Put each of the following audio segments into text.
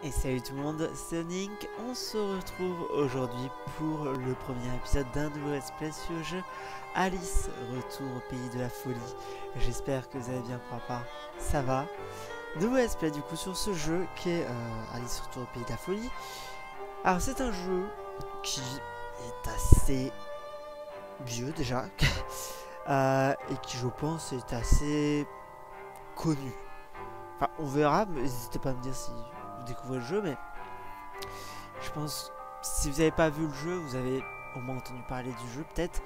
Et salut tout le monde, c'est Link. On se retrouve aujourd'hui pour le premier épisode d'un nouveau let's play sur le jeu Alice, retour au pays de la folie. J'espère que vous allez bien pour ma part, ça va. Nouveau let's play du coup sur ce jeu qui est Alice, retour au pays de la folie. Alors c'est un jeu qui est assez vieux déjà, et qui je pense est assez connu. Enfin on verra, mais n'hésitez pas à me dire si vous découvrez le jeu, mais je pense si vous n'avez pas vu le jeu, vous avez au moins entendu parler du jeu peut-être.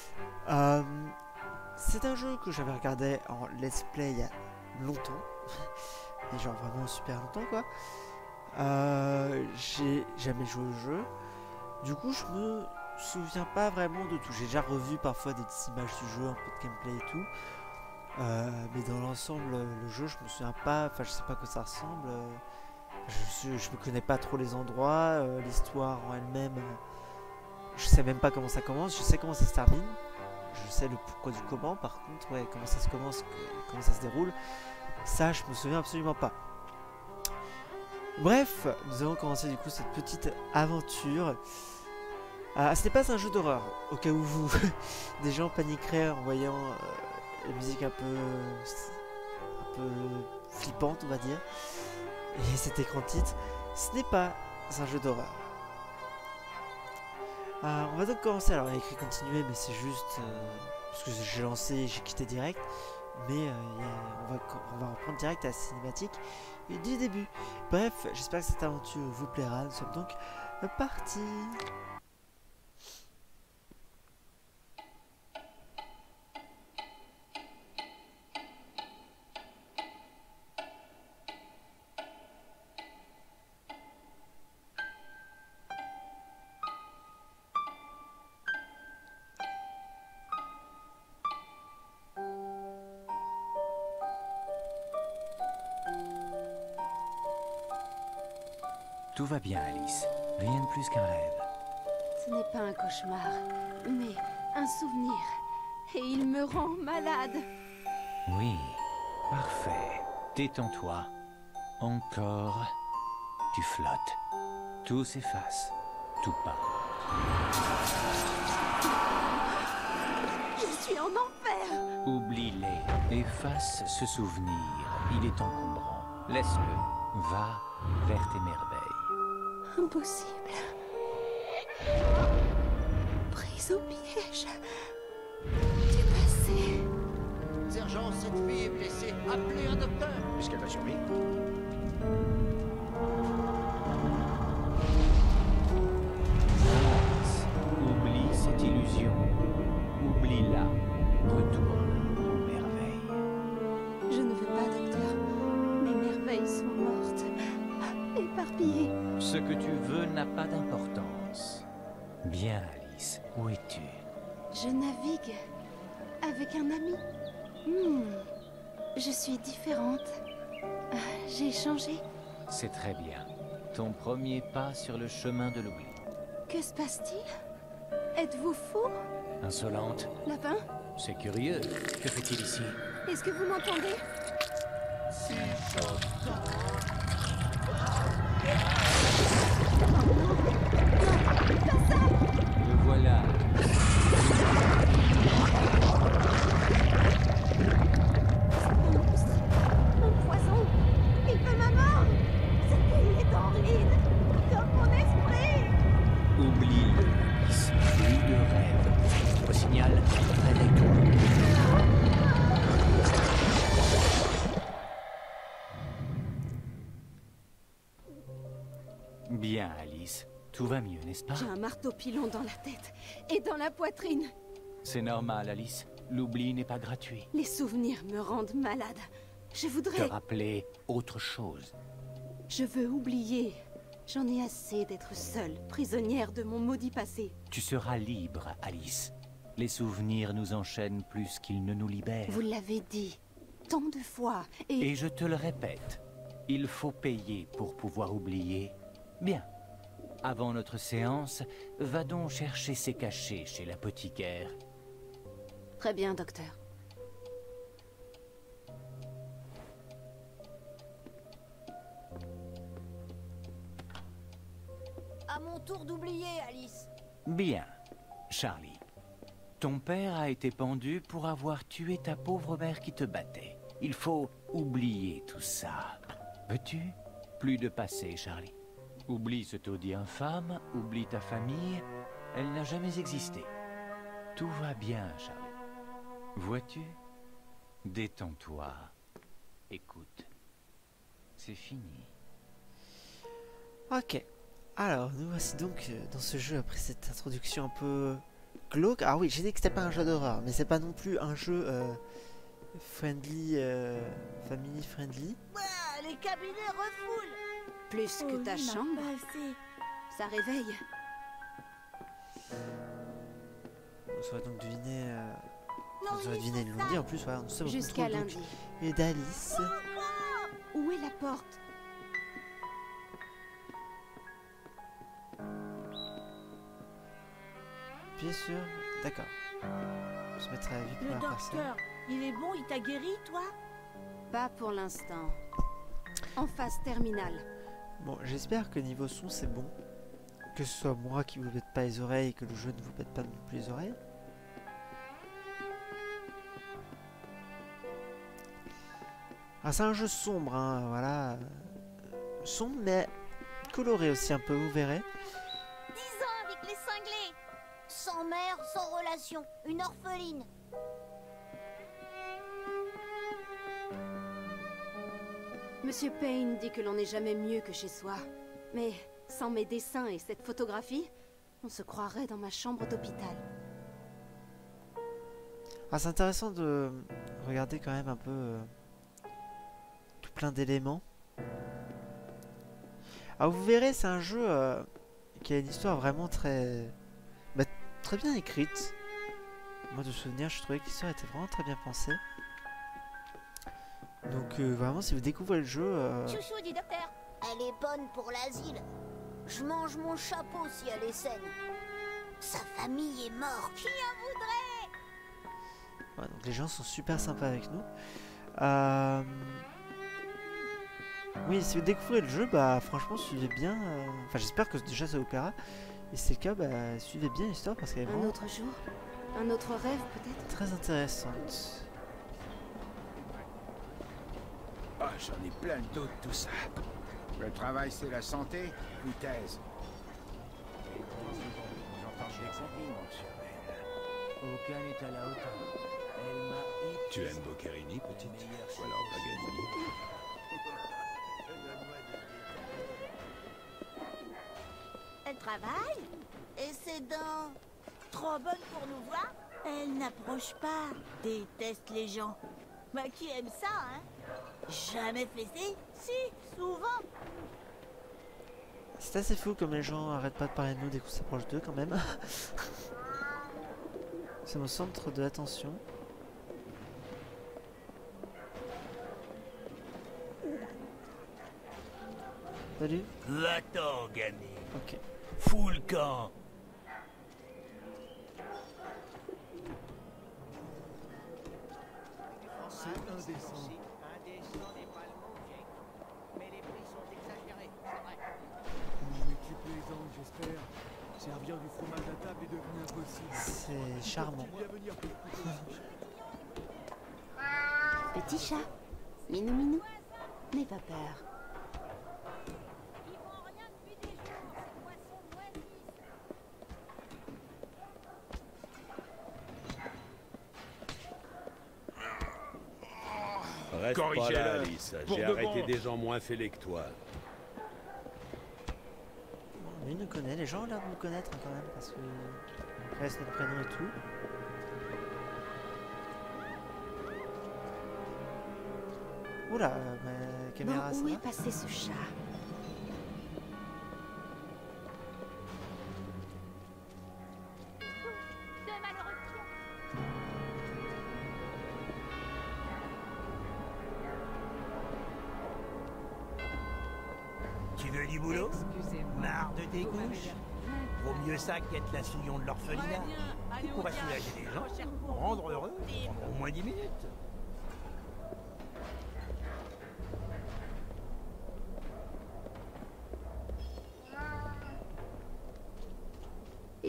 C'est un jeu que j'avais regardé en let's play il y a longtemps, et genre vraiment super longtemps quoi. J'ai jamais joué au jeu, du coup je me souviens pas vraiment de tout. J'ai déjà revu parfois des images du jeu, un peu de gameplay et tout. Mais dans l'ensemble, le jeu, je me souviens pas, enfin je sais pas à quoi ça ressemble. Je me connais pas trop les endroits, l'histoire en elle-même, je sais même pas comment ça commence, je sais comment ça se termine, je sais le pourquoi du comment, par contre, ouais, comment ça se commence, comment ça se déroule, ça je me souviens absolument pas. Bref, nous allons commencer du coup cette petite aventure. Ce n'est pas un jeu d'horreur, au cas où vous des gens paniqueraient en voyant la musique un peu flippante, on va dire, et cet écran titre. Ce n'est pas un jeu d'horreur. On va donc commencer. Alors il y a écrit continuer, mais c'est juste parce que j'ai lancé et j'ai quitté direct. Mais on va reprendre direct à la cinématique du début. Bref, j'espère que cette aventure vous plaira. Nous sommes donc partis. Tout va bien, Alice. Rien de plus qu'un rêve. Ce n'est pas un cauchemar, mais un souvenir. Et il me rend malade. Oui, parfait. Détends-toi. Encore. Tu flottes. Tout s'efface. Tout part. Je suis en enfer. Oublie-les. Efface ce souvenir. Il est encombrant. Laisse-le. Va vers tes merveilles. Impossible. Prise au piège. Du passé. Sergent, cette fille est blessée. Appelez un docteur. Puisqu'elle va survivre. Alice, oublie cette illusion. Oublie-la. Retourne aux merveilles. Je ne veux pas, docteur. Mes merveilles sont mortes. Éparpillées. Ce que tu veux n'a pas d'importance. Bien, Alice, où es-tu? Je navigue avec un ami. Je suis différente. J'ai changé. C'est très bien. Ton premier pas sur le chemin de l'oubli. Que se passe-t-il? Êtes-vous fou? Insolente, Lapin? c'est curieux. Que fait-il ici? Est-ce que vous m'entendez? Le voilà. Monstre! Mon poison! Il veut ma mort! Cette île est horrible! Comme mon esprit! Oublie-le, Alice. Plus de rêve. Au signal, réveille-toi. Bien, Alice. Tout va mieux, n'est-ce pas? J'ai un marteau pilon dans la tête et dans la poitrine. C'est normal, Alice. L'oubli n'est pas gratuit. Les souvenirs me rendent malade. Je Te voudrais... rappeler autre chose. Je veux oublier. J'en ai assez d'être seule, prisonnière de mon maudit passé. Tu seras libre, Alice. Les souvenirs nous enchaînent plus qu'ils ne nous libèrent. Vous l'avez dit tant de fois Et je te le répète, il faut payer pour pouvoir oublier. Bien. Avant notre séance, va donc chercher ses cachets chez l'apothicaire. Très bien, docteur. mon tour d'oublier, Alice. Bien, Charlie. Ton père a été pendu pour avoir tué ta pauvre mère qui te battait. Il faut oublier tout ça. Veux-tu? Plus de passé, Charlie. Oublie ce taudis infâme, oublie ta famille. Elle n'a jamais existé. Tout va bien, Charlie. Vois-tu? Détends-toi. Écoute. C'est fini. Ok. Alors, nous voici donc dans ce jeu après cette introduction un peu glauque. Ah oui, j'ai dit que c'était pas un jeu d'horreur, mais c'est pas non plus un jeu friendly, family friendly. Ouah, les cabinets refoulent. Plus que ta chambre, ça réveille. On aurait donc deviné... vous aurez deviné le lundi en plus, voilà, nous sommes au Jusqu'à contrôle, donc, lundi. et d'Alice. Où est la porte? Bien sûr, d'accord. On se mettra à la vue Le première personne. docteur, il est bon, il t'a guéri, toi? Pas pour l'instant. En phase terminale. Bon, j'espère que niveau son c'est bon. Que ce soit moi qui vous pète pas les oreilles et que le jeu ne vous pète pas non plus les oreilles. Ah, c'est un jeu sombre, hein, voilà. Sombre mais coloré aussi un peu, vous verrez. 10 ans avec les cinglés. Sans mère, sans relation. Une orpheline. Monsieur Payne dit que l'on n'est jamais mieux que chez soi. Mais sans mes dessins et cette photographie, on se croirait dans ma chambre d'hôpital. Ah, c'est intéressant de regarder quand même un peu tout plein d'éléments. Alors vous verrez, c'est un jeu qui a une histoire vraiment très bien écrite. Moi de souvenir, je trouvais que l'histoire était vraiment très bien pensée. Donc vraiment, si vous découvrez le jeu... Chouchou du docteur. Elle est bonne pour l'asile. Je mange mon chapeau si elle est saine. Sa famille est morte. Qui en voudrait? ouais, donc les gens sont super sympas avec nous. Oui, si vous découvrez le jeu, bah franchement suivez bien. Enfin, j'espère que déjà ça vous plaira. Et si c'est le cas, bah suivez bien l'histoire parce qu'elle est Un vraiment autre jour? Un autre rêve, peut-être? très intéressante. Ah, j'en ai plein le dos de tout ça. Le travail, c'est la santé ou thèse? J'entends des compliments sur elle. Aucun n'est à la hauteur. Elle m'a épuisé. Tu aimes Boccherini, petite? Ou alors Paganini? Elle travaille. Et ses dents. Trop bonne pour nous voir. Elle n'approche pas. Déteste les gens. Bah qui aime ça, hein? Jamais fessé? Si, souvent. C'est assez fou comme les gens arrêtent pas de parler de nous dès qu'on s'approche d'eux quand même. C'est mon centre de l'attention. Salut. Va-t'en, gamin. Ok. Fous le camp. C'est indécent. Mais tu plaisantes, j'espère. Servir du fromage à table est devenu impossible. C'est charmant. Bien venir pour écouter. Petit chat. Minou minou. N'aie pas peur. Reste pas Corrigez-le. là, Alice. Pour J'ai de arrêté bon. des gens moins fêlés que toi. Lui il nous connaît, les gens ont l'air de nous connaître hein, quand même parce que reste notre prénom et tout. Oula, ma caméra Bon, ça où va? est passé ce chat? De malheureux pions. Tu veux du boulot? Marre de tes couches? Vaut mieux ça qu'être la souillon de l'orphelinat. Tu pourras soulager les gens, rendre heureux, pendant au moins 10 minutes.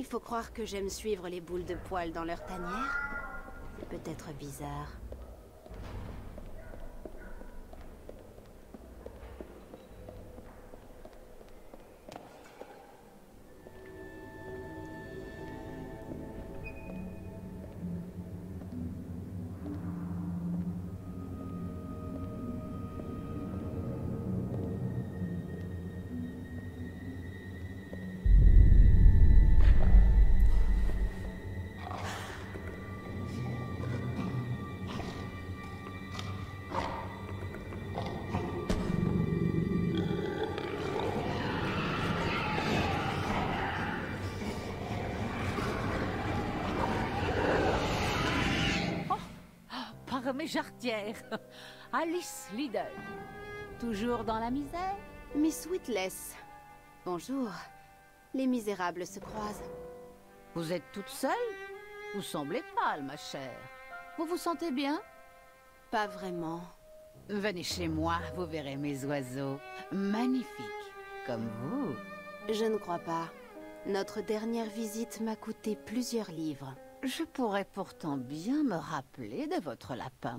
Il faut croire que j'aime suivre les boules de poils dans leur tanière. C'est peut-être bizarre. Par mes jarretières. Alice Liddell. Toujours dans la misère? Miss Witless. Bonjour. Les misérables se croisent. Vous êtes toute seule? Vous semblez pâle, ma chère. Vous vous sentez bien? Pas vraiment. Venez chez moi, vous verrez mes oiseaux. Magnifiques, comme vous. Je ne crois pas. Notre dernière visite m'a coûté plusieurs livres. Je pourrais pourtant bien me rappeler de votre lapin.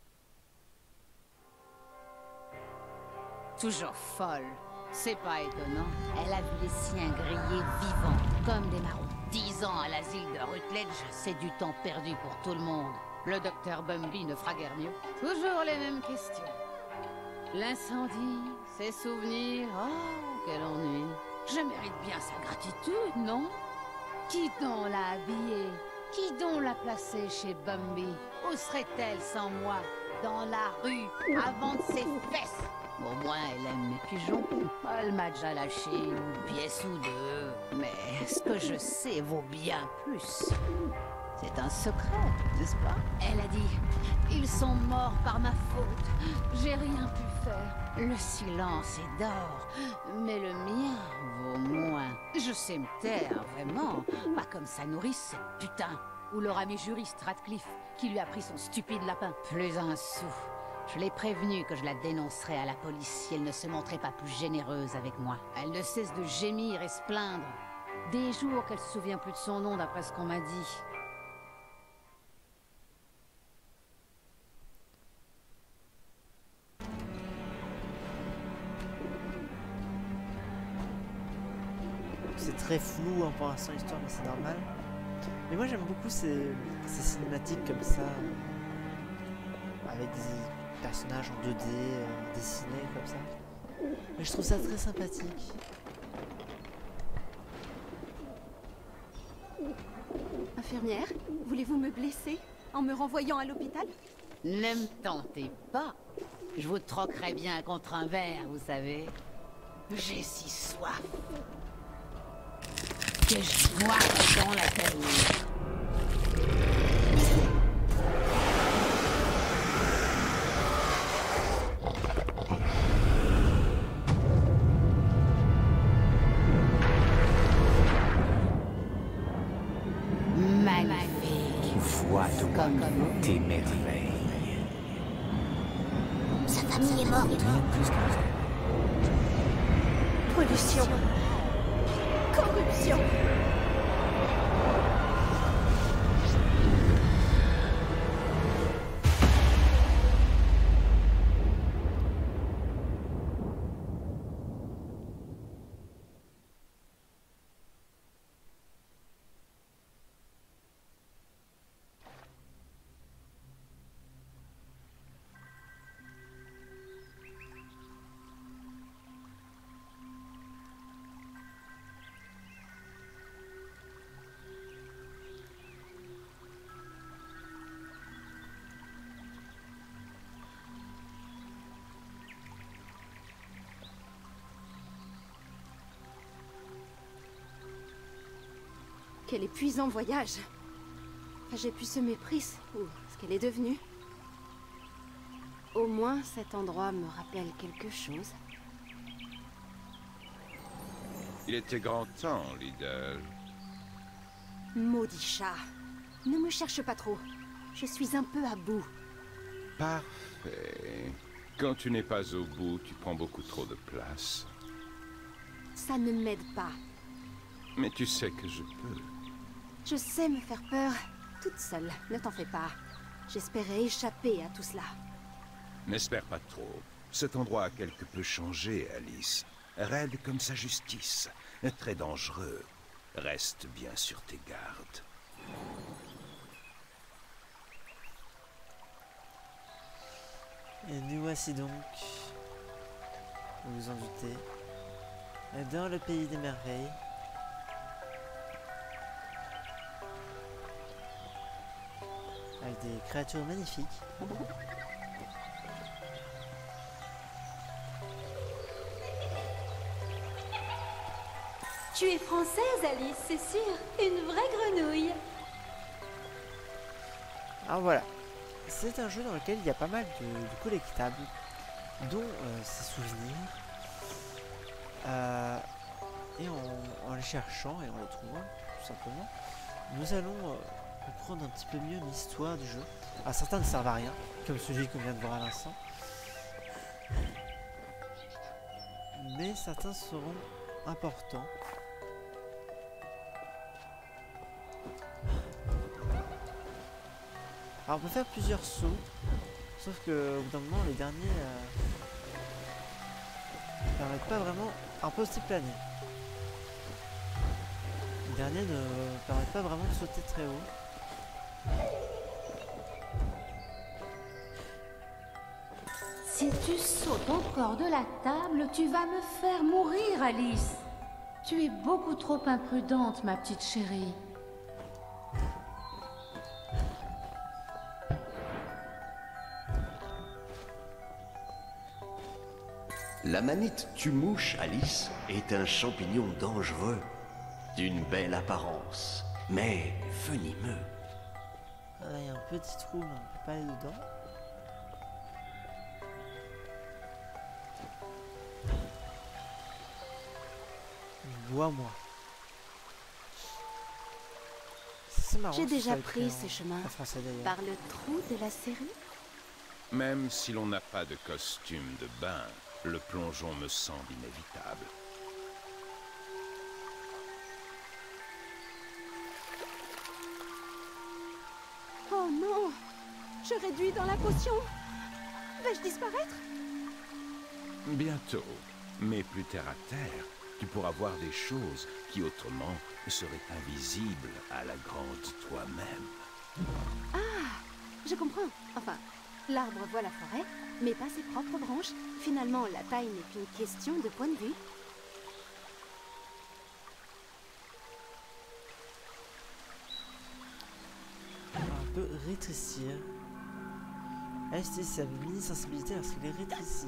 Toujours folle. C'est pas étonnant. Elle a vu les siens grillés vivants, comme des marrons. 10 ans à l'asile de Rutledge, c'est du temps perdu pour tout le monde. Le docteur Bumby ne fera guère mieux. Toujours les mêmes questions. L'incendie, ses souvenirs, oh, quel ennui. Je mérite bien sa gratitude, non? Qui donc l'a habillée? Qui donc l'a placée chez Bumby? Où serait-elle sans moi? Dans la rue, avant de ses fesses? Au moins, elle aime mes pigeons. Elle m'a déjà lâché une pièce ou deux. Mais ce que je sais vaut bien plus. C'est un secret, n'est-ce pas? Elle a dit, ils sont morts par ma faute. J'ai rien pu faire. Le silence est d'or, mais le mien vaut moins. Je sais me taire, vraiment. Pas comme sa nourrice, cette putain. Ou leur ami juriste Radcliffe, qui lui a pris son stupide lapin. Plus un sou. Je l'ai prévenue que je la dénoncerais à la police si elle ne se montrait pas plus généreuse avec moi. Elle ne cesse de gémir et se plaindre. Des jours qu'elle se souvient plus de son nom d'après ce qu'on m'a dit. C'est très flou hein, pour l'instant l'histoire, mais c'est normal. Mais moi j'aime beaucoup ces cinématiques comme ça, avec des personnages en 2D dessinés comme ça. Mais je trouve ça très sympathique. Infirmière, voulez-vous me blesser en me renvoyant à l'hôpital? Ne me tentez pas. Je vous troquerai bien contre un verre, vous savez. J'ai si soif que je bois dans la tête. Magnifique. Vois donc tes merveilles. Sa famille est morte. Rien de plus qu'un rêve. Pollution. Corruption. Quel épuisant voyage. J'ai pu ce mépris, ou ce qu'elle est devenue. Au moins, cet endroit me rappelle quelque chose. Il était grand temps, Liddell. Maudit chat. Ne me cherche pas trop. Je suis un peu à bout. Parfait. Quand tu n'es pas au bout, tu prends beaucoup trop de place. Ça ne m'aide pas. Mais tu sais que je peux. Je sais me faire peur, toute seule, ne t'en fais pas. J'espérais échapper à tout cela. N'espère pas trop. Cet endroit a quelque peu changé, Alice. Raide comme sa justice. Très dangereux. Reste bien sur tes gardes. Et nous voici donc, vous vous en doutez, dans le pays des merveilles. Avec des créatures magnifiques. Tu es française, Alice, c'est sûr. Une vraie grenouille. Alors voilà, c'est un jeu dans lequel il y a pas mal de collectables, dont ses souvenirs. Et en les cherchant et en les trouvant, tout simplement, nous allons comprendre un petit peu mieux l'histoire du jeu. Alors certains ne servent à rien, comme celui qu'on vient de voir à l'instant. Mais certains seront importants. Alors on peut faire plusieurs sauts, sauf que au bout d'un moment les derniers ne permettent pas vraiment. Un peu aussi planer. Les derniers ne permettent pas vraiment de sauter très haut. Si tu sautes encore de la table, tu vas me faire mourir, Alice. Tu es beaucoup trop imprudente, ma petite chérie. La manite tue-mouche, Alice, est un champignon dangereux, d'une belle apparence, mais venimeux. Ah, il y a un petit trou, mais on ne peut pas aller dedans. Bois-moi. C'est marrant. J'ai déjà ça pris écrit ce chemin en français d'ailleurs. par le trou de la série. Même si l'on n'a pas de costume de bain, le plongeon me semble inévitable. Oh non! Je réduis dans la potion! Vais-je disparaître? Bientôt, mais plus terre à terre, tu pourras voir des choses qui autrement seraient invisibles à la grande toi-même. Ah! Je comprends. Enfin, l'arbre voit la forêt, mais pas ses propres branches. Finalement, la taille n'est qu'une question de point de vue. On peut rétrécir. Alice, ça a une mini sensibilité lorsqu'il est rétréci.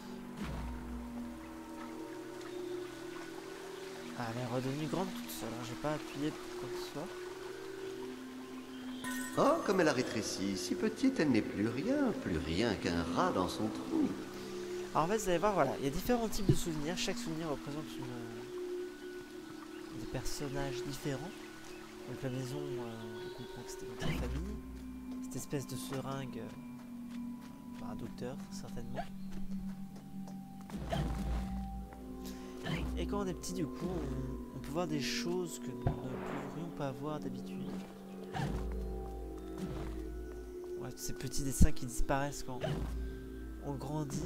Ah, elle est redevenue grande toute seule. J'ai pas appuyé pour quoi que ce soit. Oh, comme elle a rétréci, si petite, elle n'est plus rien qu'un rat dans son trou. Alors en fait, vous allez voir, voilà, il y a différents types de souvenirs. Chaque souvenir représente des personnages différents. Donc la maison, on comprend que c'était notre famille. Cette espèce de seringue, par un docteur, certainement. Et quand on est petit, du coup, on peut voir des choses que nous ne pourrions pas voir d'habitude. Ouais, tous ces petits dessins qui disparaissent quand on grandit.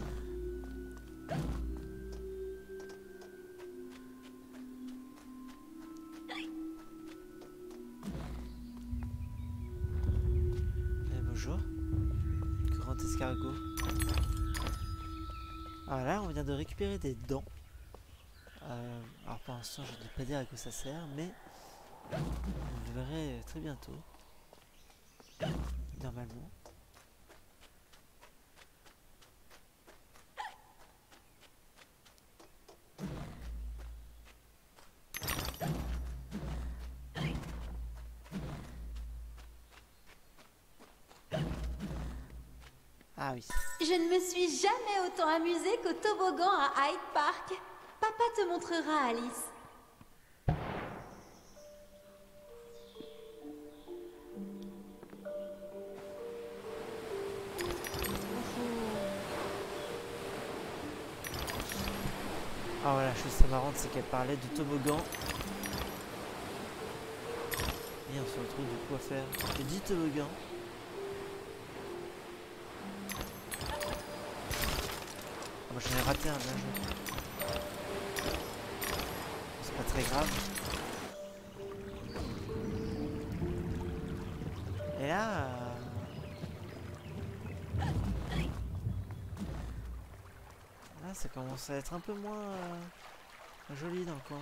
Et bonjour, grand escargot. Voilà, on vient de récupérer des dents. Alors pour l'instant, je ne vais pas dire à quoi ça sert, mais vous le verrez très bientôt. Normalement. Ah oui. Je ne me suis jamais autant amusée qu'au toboggan à Hyde Park. Papa te montrera, Alice. Ah voilà, la chose très marrante, c'est qu'elle parlait de toboggan. Et on se retrouve du coup à faire les 10 toboggans. Ah bah j'en ai raté un là. C'est pas très grave. Et là... Là ça commence à être un peu moins joli dans le coin.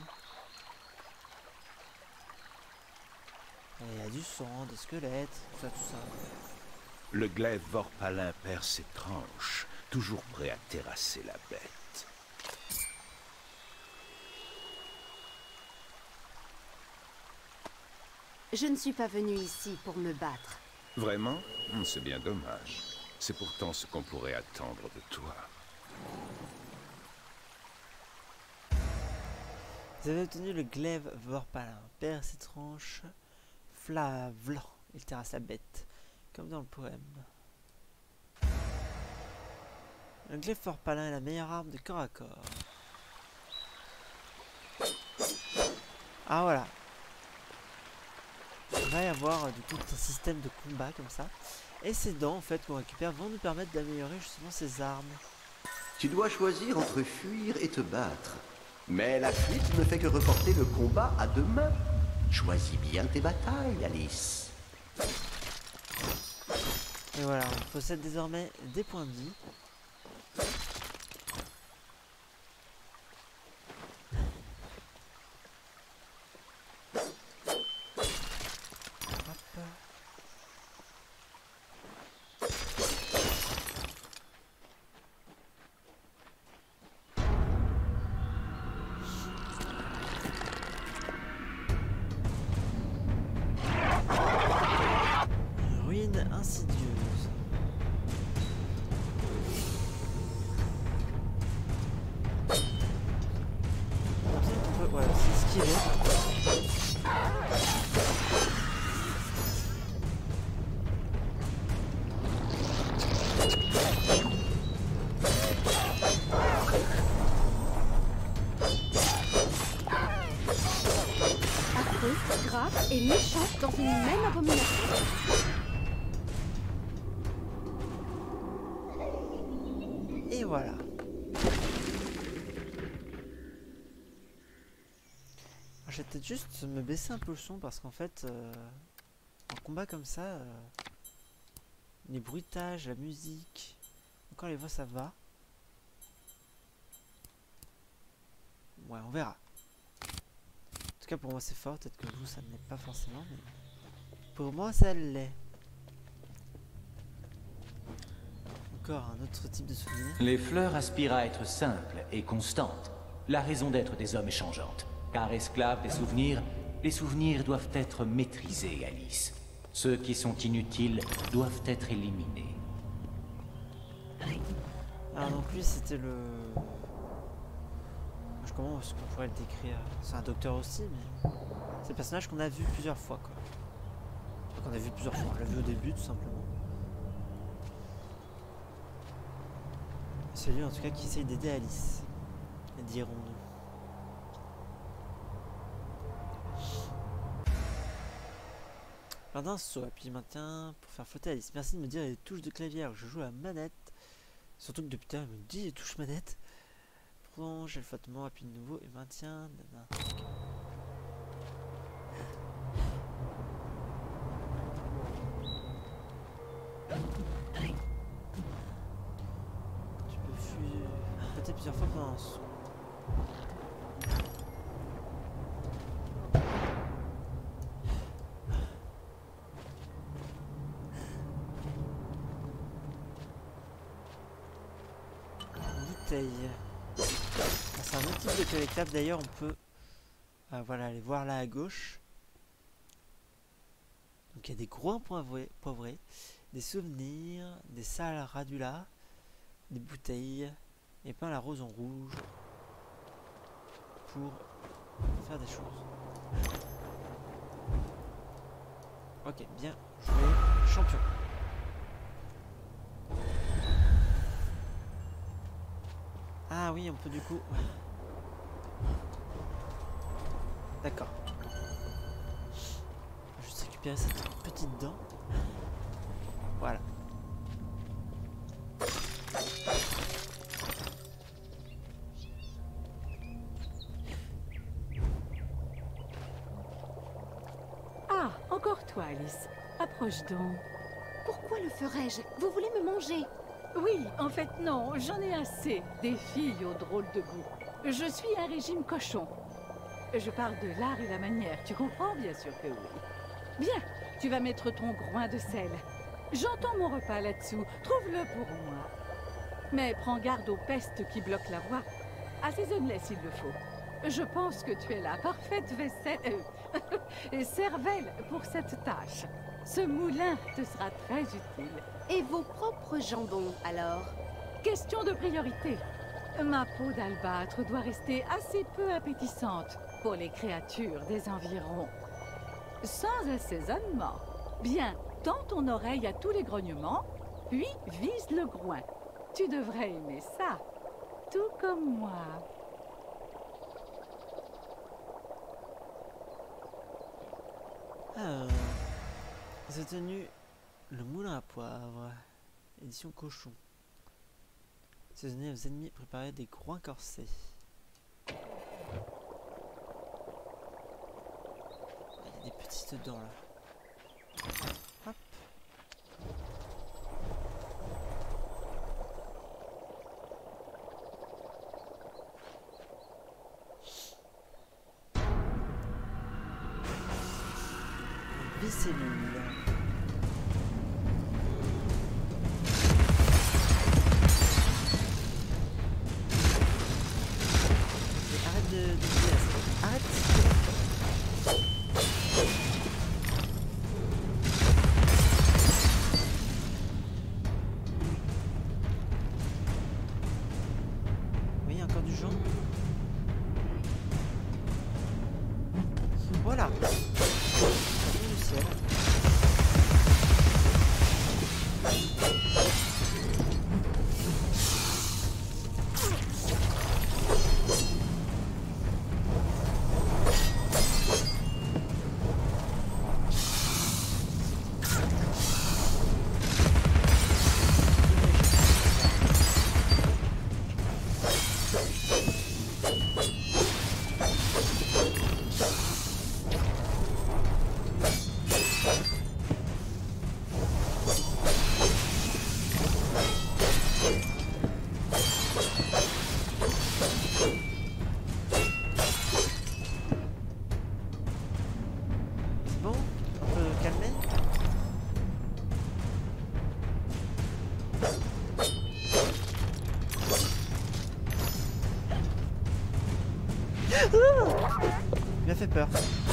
Il y a du sang, des squelettes, tout ça, tout ça. Le glaive vorpalin perd ses tranches, toujours prêt à terrasser la bête. Je ne suis pas venue ici pour me battre. Vraiment? C'est bien dommage. C'est pourtant ce qu'on pourrait attendre de toi. Vous avez obtenu le glaive vorpalin. Perd ses tranches. Flavlan. Il terrasse la bête. Comme dans le poème. Le glaive vorpalin est la meilleure arme de corps à corps. Ah voilà. Il va y avoir du coup un système de combat comme ça. Et ces dents en fait qu'on récupère vont nous permettre d'améliorer justement ces armes. Tu dois choisir entre fuir et te battre. Mais la fuite ne fait que reporter le combat à demain. Choisis bien tes batailles, Alice. Et voilà, on possède désormais des points de vie. Insidieuse. Voilà, c'est ce qu'il est. Affreux, grave et méchant dans une même abomination. Et voilà. Je vais peut-être juste me baisser un peu le son parce qu'en fait, un combat comme ça, les bruitages, la musique, encore les voix ça va. Ouais, on verra. En tout cas pour moi c'est fort, peut-être que vous ça ne l'est pas forcément, mais pour moi ça l'est. Encore un autre type de souvenir. Les fleurs aspirent à être simples et constantes. La raison d'être des hommes est changeante. Car esclaves des souvenirs, les souvenirs doivent être maîtrisés, Alice. Ceux qui sont inutiles doivent être éliminés. Alors donc lui c'était le... Comment est-ce qu'on pourrait le décrire? C'est un docteur aussi, mais... C'est le personnage qu'on a vu plusieurs fois, quoi. Enfin, qu'on a vu plusieurs fois, on l'a vu au début, tout simplement. C'est lui en tout cas qui essaye d'aider Alice, dirons-nous. Lors d'un saut, appuie maintien pour faire flotter Alice. Merci de me dire les touches de clavier alors que je joue à la manette. Surtout que depuis tout à l'heure, il me dit les touches manette. Prolonge le flottement, appuie de nouveau et maintien. Tu peux flotter plusieurs fois pendant un saut. Bouteille. C'est un autre type de collectable d'ailleurs, on peut voilà, aller voir là à gauche. Donc il y a des gros poivrés, des souvenirs, des salles radula, des bouteilles et peint la rose en rouge pour faire des choses. Ok, bien joué, champion. Ah oui, on peut du coup... D'accord. Juste récupérer cette petite dent. Voilà. Ah, encore toi, Alice. Approche donc. Pourquoi le ferais-je? Vous voulez me manger? Oui, en fait, non, j'en ai assez des filles aux drôles de goût. Je suis un régime cochon. Je parle de l'art et la manière, tu comprends? Bien sûr que oui. Bien, tu vas mettre ton groin de sel. J'entends mon repas là-dessous, trouve-le pour moi. Mais prends garde aux pestes qui bloquent la voie. Assaisonne-les s'il le faut. Je pense que tu es la parfaite vaisselle... et cervelle pour cette tâche. Ce moulin te sera très utile. Et vos propres jambons, alors? Question de priorité. Ma peau d'albâtre doit rester assez peu appétissante pour les créatures des environs. Sans assaisonnement. Bien, tends ton oreille à tous les grognements, puis vise le groin. Tu devrais aimer ça, tout comme moi. Alors, j'ai tenu le moulin à poivre, édition cochon. C'est donné aux ennemis préparer des groins corsés. Il y a des petites dents là. Hop. Bicellule. Arrête de arrête. Oui, il y a encore du jaune. Voilà. Du ciel. Il m'a fait peur.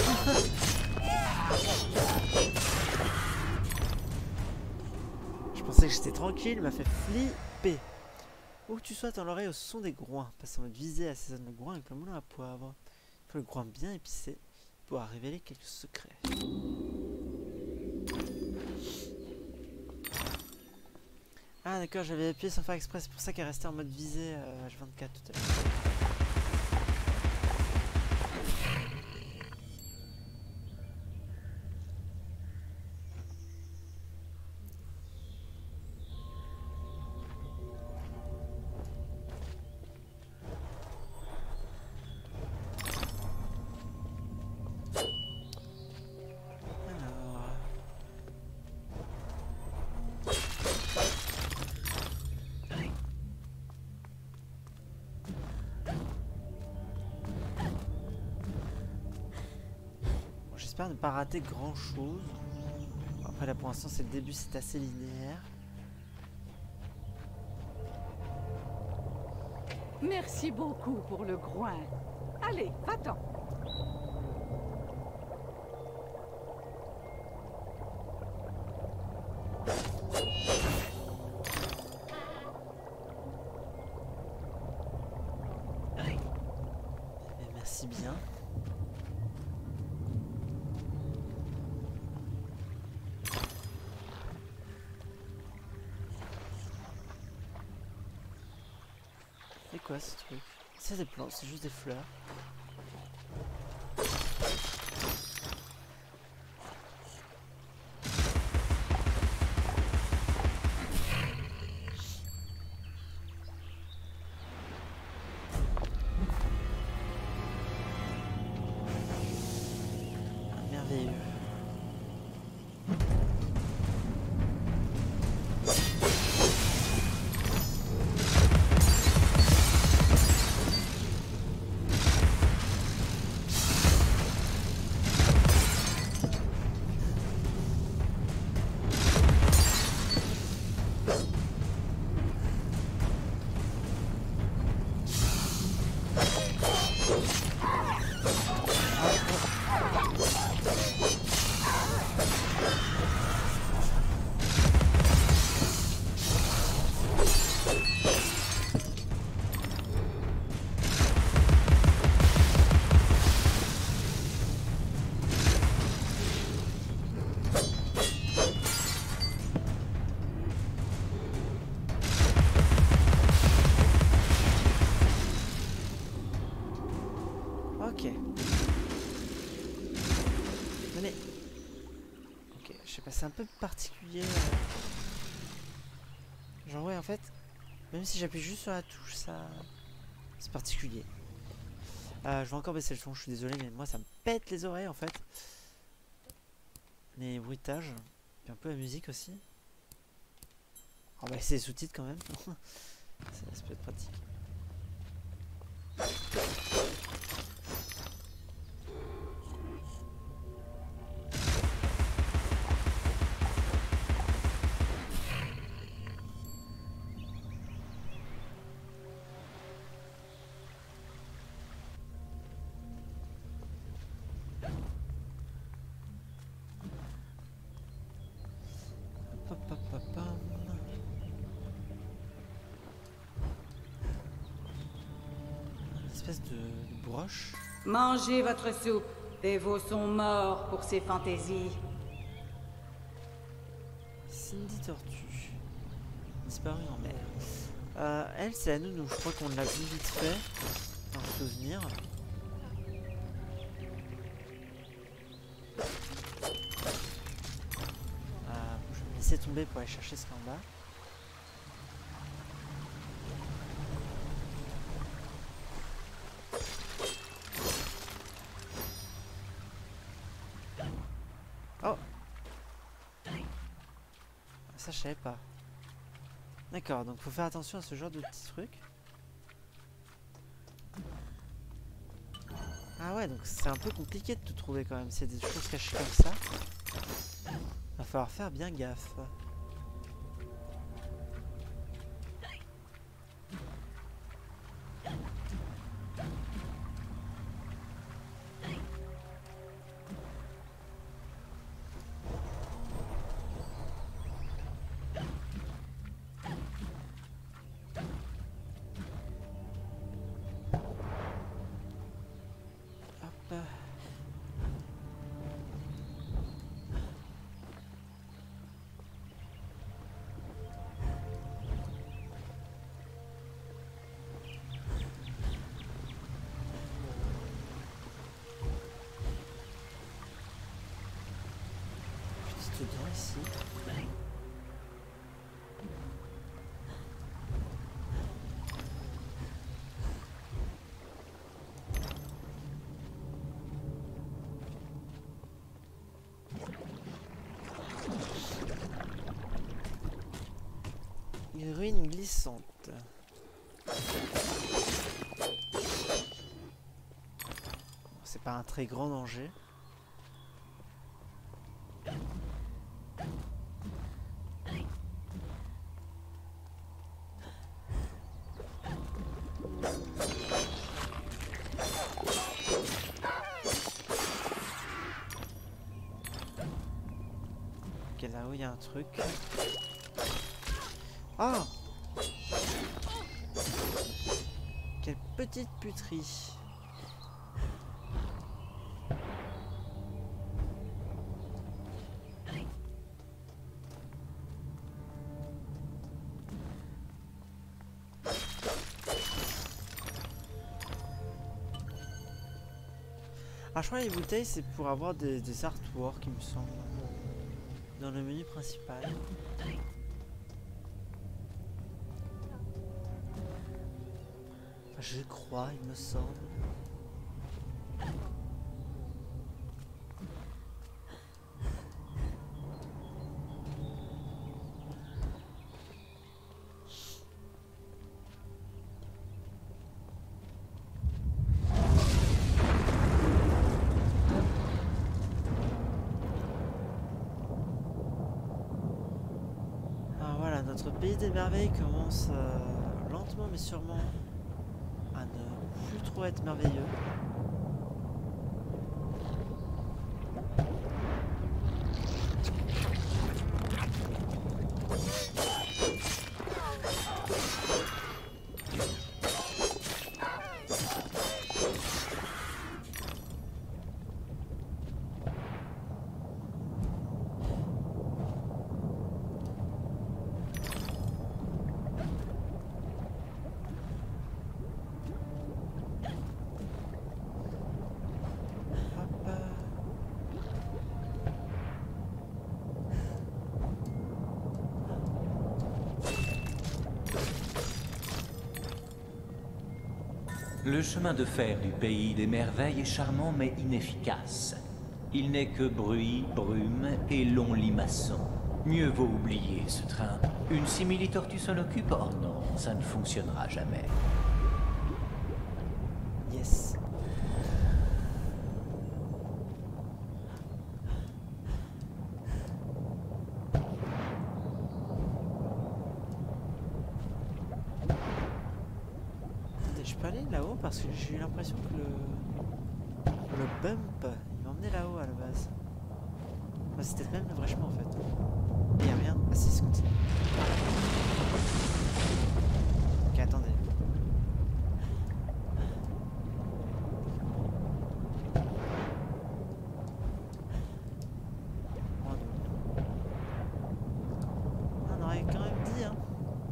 Je pensais que j'étais tranquille, il m'a fait flipper. Où que tu sois, t'en l'oreille au son des groins. Passe en mode visée, assaisonne le groin avec le moulin à poivre. Il faut le groin bien épicé pour révéler quelques secrets. Ah d'accord, j'avais appuyé sans faire exprès, c'est pour ça qu'elle est restée en mode visée H24 tout à l'heure. J'espère ne pas rater grand chose. Après là pour l'instant c'est le début, c'est assez linéaire. Merci beaucoup pour le groin. Allez, va-t'en. Merci bien. C'est quoi ce truc? C'est des plantes, c'est juste des fleurs. Ok. Mais... Ok, je sais pas, c'est un peu particulier. Genre ouais, en fait, même si j'appuie juste sur la touche, ça... C'est particulier. Je vais encore baisser le son, je suis désolé, mais moi ça me pète les oreilles en fait. Les bruitages, puis un peu la musique aussi. On va essayer les sous-titres quand même. Ça peut être pratique. Espèce de broche. Mangez votre soupe. Tes veaux sont morts pour ces fantaisies. Cindy Tortue. Disparue en mer. Elle, c'est la nounou. Je crois qu'on l'a vu vite fait. Dans le souvenir. Je vais me laisser tomber pour aller chercher ce qu'il y a en bas. Oh! Ça, je savais pas. D'accord, donc faut faire attention à ce genre de petits trucs. Ah ouais, donc c'est un peu compliqué de te trouver quand même. C'est des choses cachées comme ça. Va falloir faire bien gaffe. Dedans ici. Une ruine glissante. C'est pas un très grand danger. Ok, là-haut il y a un truc. Oh! Quelle petite puterie. Ah, je crois que les bouteilles c'est pour avoir des artworks, il me semble, dans le menu principal. Enfin, je crois, il me semble. Notre pays des merveilles commence lentement mais sûrement à ne plus trop être merveilleux. Le chemin de fer du pays des merveilles est charmant mais inefficace. Il n'est que bruit, brume et longs limaçons. Mieux vaut oublier ce train. Une simili-tortue s'en occupe? Oh non, ça ne fonctionnera jamais. Yes. Je peux aller là-haut parce que j'ai eu l'impression que le bump il m'emmenait là-haut à la base. Enfin, c'était même le vrai chemin en fait. Et y'a rien. Ah si, c'est continue. Ok, attendez. On aurait quand même dit hein.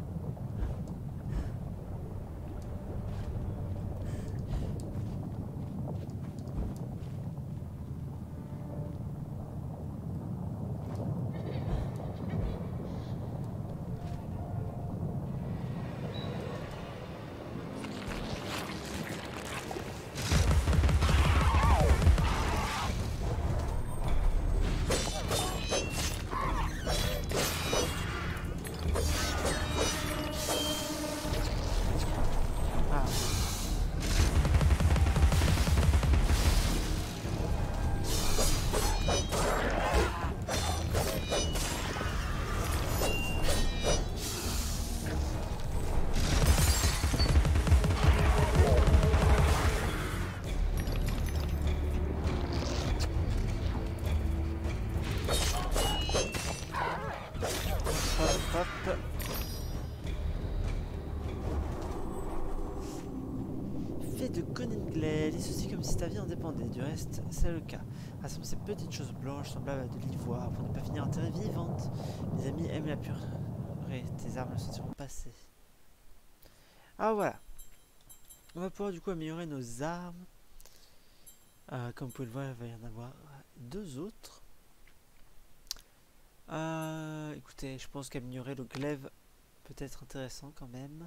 De Coningley, lis ceci comme si ta vie en dépendait. Du reste, c'est le cas. Rassemble ces petites choses blanches semblables à de l'ivoire pour ne pas finir enterrée vivante. Mes amis aiment la pureté. Tes armes ne sentiront passer. Ah voilà. On va pouvoir du coup améliorer nos armes. Comme vous pouvez le voir, il va y en avoir deux autres. Écoutez, je pense qu'améliorer le glaive peut être intéressant quand même.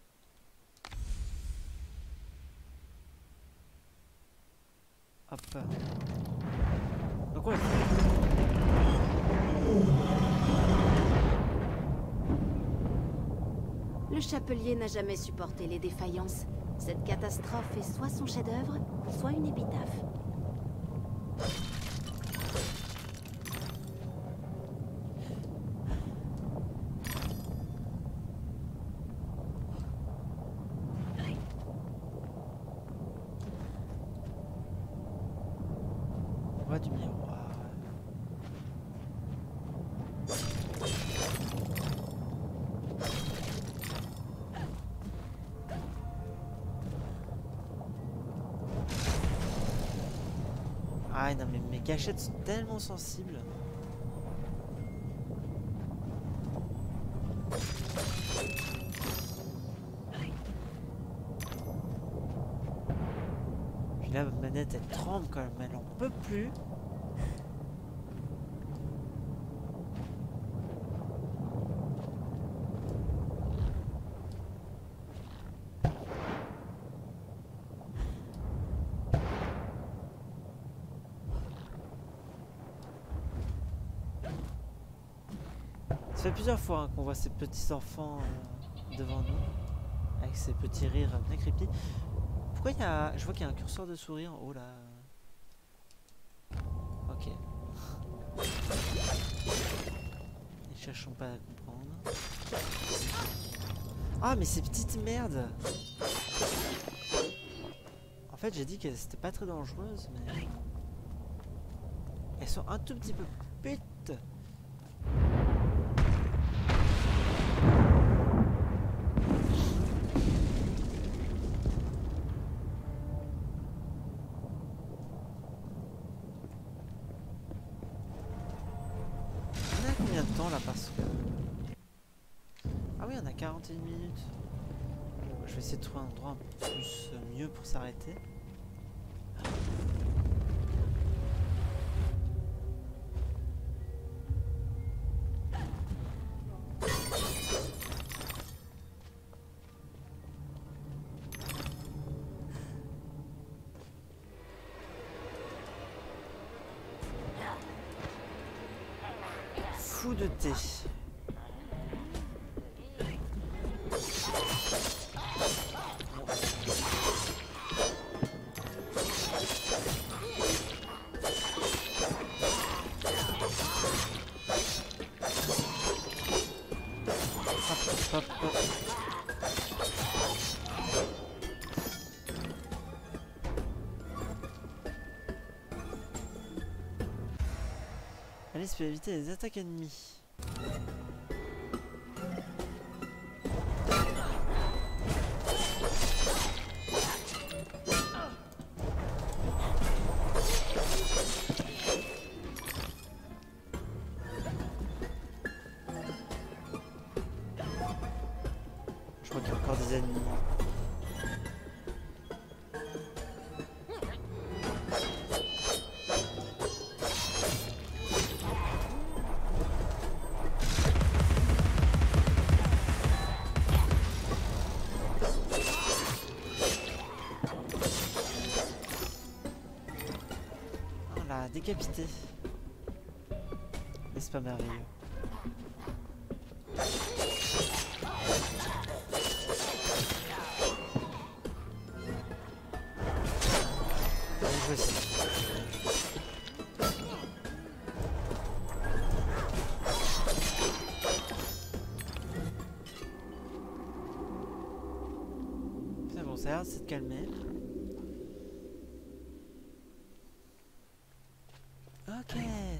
Hop. Donc ouais. Le chapelier n'a jamais supporté les défaillances. Cette catastrophe est soit son chef-d'œuvre, soit une épitaphe. Du miroir. Ah non mais mes gâchettes sont tellement sensibles. Puis là ma manette elle tremble quand même, elle en peut plus. Ça fait plusieurs fois hein, qu'on voit ces petits enfants devant nous, avec ces petits rires bien creepy. Pourquoi il y a... Je vois qu'il y a un curseur de souris en haut là. Ok. Ne cherchons pas à comprendre. Ah mais ces petites merdes. En fait j'ai dit qu'elles étaient pas très dangereuses mais... Elles sont un tout petit peu putes. Combien de temps là parce que... Ah oui on a 41 minutes. Je vais essayer de trouver un endroit un peu plus mieux pour s'arrêter. fou de thé. Hop, hop. Alice peut éviter les attaques ennemies. Je crois qu'il y a encore des ennemis. Décapité. N'est-ce pas merveilleux? Voici. C'est bon, ça a l'air de se calmer. Ok.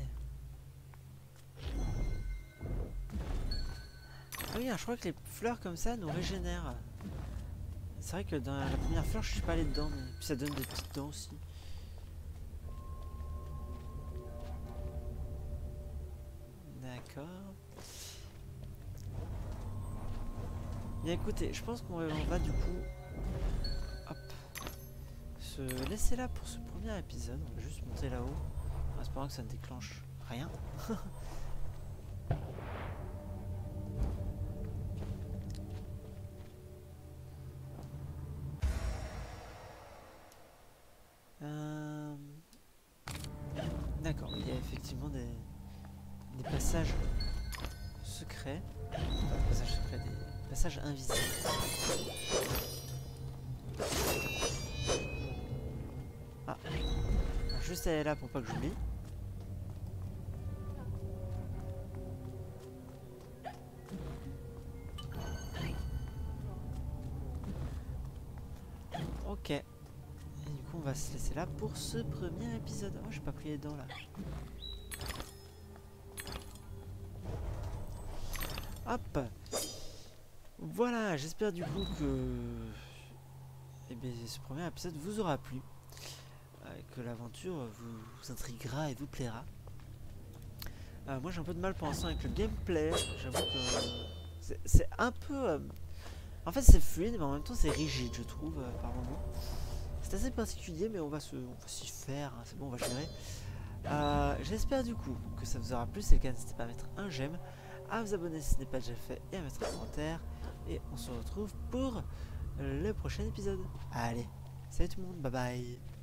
Ah oui, je crois que les fleurs comme ça nous régénèrent. C'est vrai que dans la première fleur, je suis pas allé dedans, mais puis ça donne des petites dents aussi. D'accord. Bien écoutez, je pense qu'on va du coup hop, se laisser là pour ce premier épisode. On va juste monter là-haut. En espérant que ça ne déclenche rien. D'accord, il y a effectivement des passages secrets. Enfin, des passages secrets, des passages invisibles. Ah, juste aller là pour pas que j'oublie. Ok. Et du coup on va se laisser là pour ce premier épisode. Oh, j'ai pas pris les dents là. Hop. Voilà, j'espère du coup que ce premier épisode vous aura plu. Que l'aventure vous intriguera et vous plaira. Moi j'ai un peu de mal pour l'instant avec le gameplay. J'avoue que c'est un peu... en fait c'est fluide mais en même temps c'est rigide je trouve par moments. C'est assez particulier mais on va s'y faire, hein, c'est bon, on va gérer. J'espère du coup que ça vous aura plu. Si c'est le cas, n'hésitez pas à mettre un j'aime, à vous abonner si ce n'est pas déjà fait et à mettre un commentaire. Et on se retrouve pour le prochain épisode. Allez, salut tout le monde, bye bye.